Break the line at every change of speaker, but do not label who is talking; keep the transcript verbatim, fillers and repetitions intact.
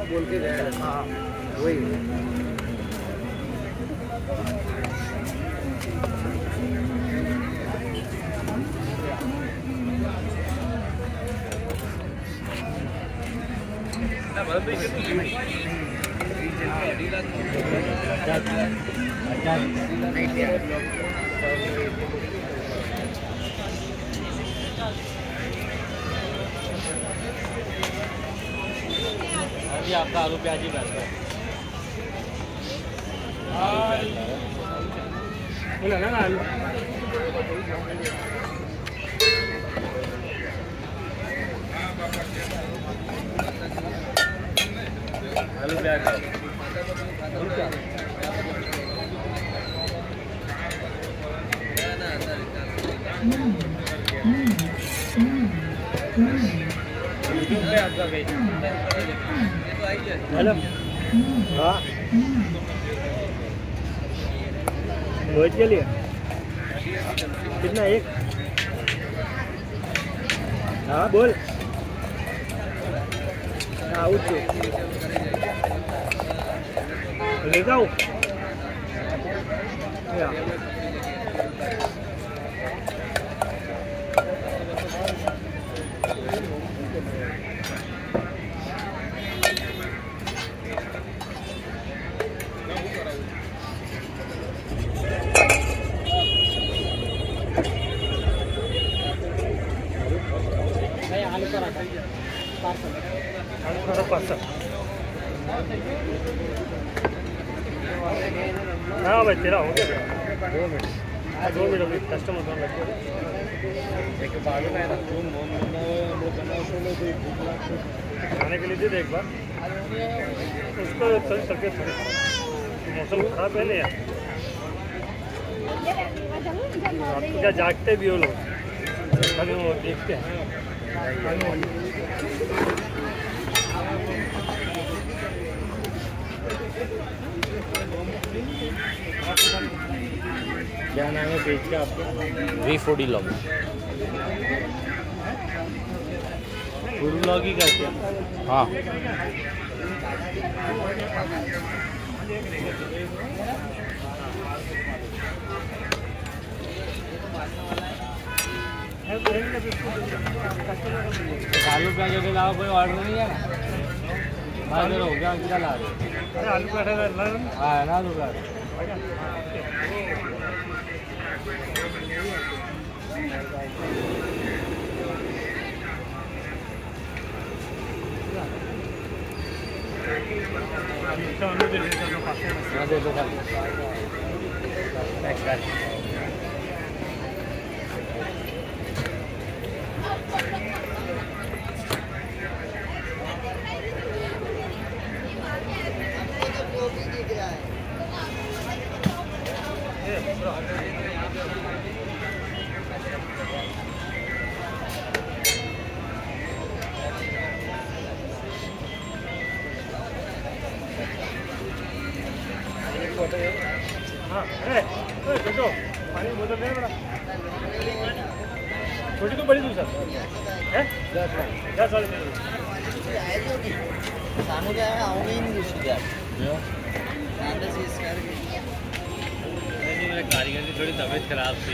बोल के गए। हाँ वही
अभी आपका आलू प्याज ही बैठता है। बोला ना आलू आलू प्याज हेलो हाँ रोज के लिए कितना एक हाँ बोल हाँ उठ ले जाओ आलू पराठा आलू पराठा पार्सल हाँ भाई तेरा हो गया दो मिनट दो मिनट अभी कस्टमर कौन लगे एक बालू है ना खाने के लिए दे दे एक बार उसको चल सके मौसम खराब है ना यार आप क्या जागते भी हो लोग अभी वो देखते हैं क्या नाम है पेज का आपका we foodie log food log ही करते हैं हाँ आलू प्याज के अलावा कोई ऑर्डर नहीं है हाँ इधर हो गया क्या ला रहे आलू पराठा हाँ है ना आलू पराठा दे दो खाली हाँ देखो पानी बोतल दे बड़ा छोटी तो बड़ी दूर सर है दस दस वाले सामने क्या है आऊँगी नहीं दूसरी क्या मेरे कारीगर की थोड़ी तबीयत खराब थी